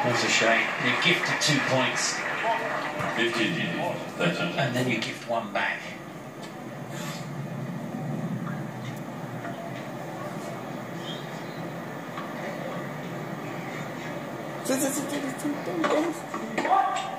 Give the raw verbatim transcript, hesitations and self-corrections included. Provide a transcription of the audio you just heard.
That's a shame. You're gifted two points. fifteen. And then you gift one back. What?